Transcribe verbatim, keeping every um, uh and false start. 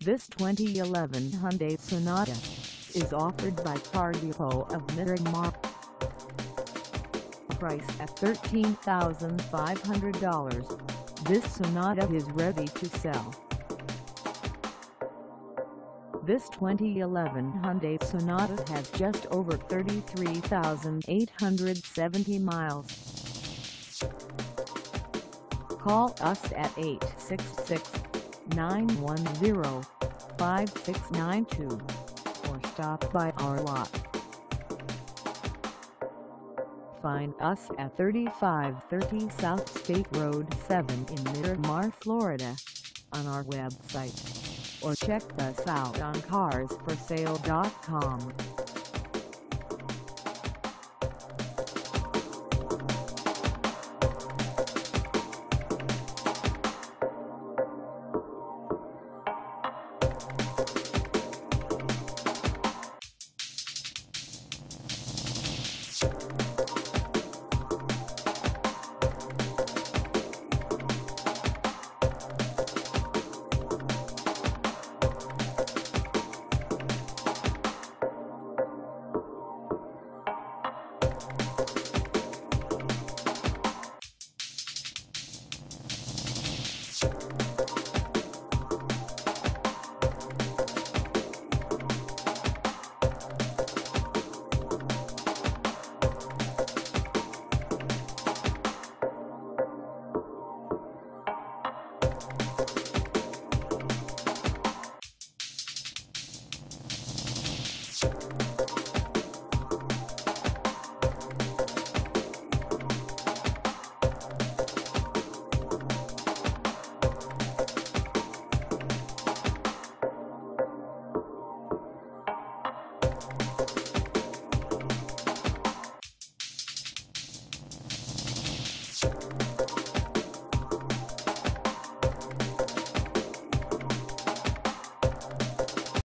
This twenty eleven Hyundai Sonata is offered by Car Depot of Miramar. Price at thirteen thousand five hundred dollars, this Sonata is ready to sell. This twenty eleven Hyundai Sonata has just over thirty-three thousand eight hundred seventy miles. Call us at eight six six, nine one zero, five six nine two or stop by our lot. Find us at thirty-five thirty South State Road seven in Miramar, Florida, on our website, or check us out on cars for sale dot com. You